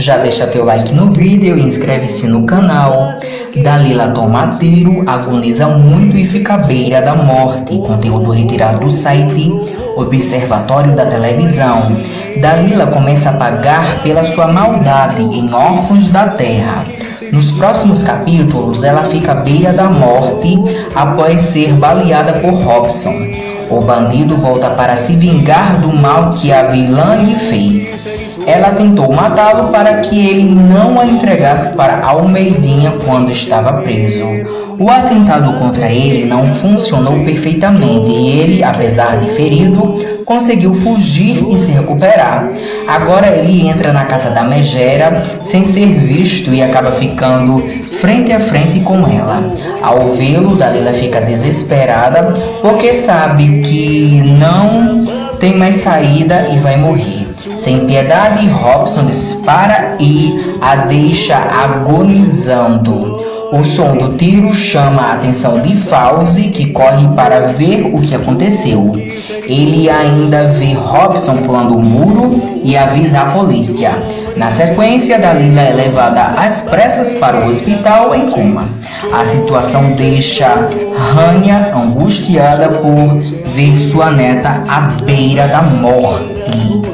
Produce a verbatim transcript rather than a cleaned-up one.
Já deixa teu like no vídeo e inscreve-se no canal. Dalila toma tiro, agoniza muito e fica à beira da morte. Conteúdo retirado do site Observatório da Televisão. Dalila começa a pagar pela sua maldade em Órfãos da Terra. Nos próximos capítulos, ela fica à beira da morte após ser baleada por Robson. O bandido volta para se vingar do mal que a vilã lhe fez. Ela tentou matá-lo para que ele não a entregasse para Almeidinha quando estava preso. O atentado contra ele não funcionou perfeitamente e ele, apesar de ferido, conseguiu fugir e se recuperar. Agora ele entra na casa da Megera sem ser visto e acaba ficando frente a frente com ela. Ao vê-lo, Dalila fica desesperada porque sabe que não tem mais saída e vai morrer. Sem piedade, Robson dispara e a deixa agonizando. O som do tiro chama a atenção de Fauzi, que corre para ver o que aconteceu. Ele ainda vê Robson pulando o muro e avisa a polícia. Na sequência, Dalila é levada às pressas para o hospital em coma. A situação deixa Rania angustiada por ver sua neta à beira da morte.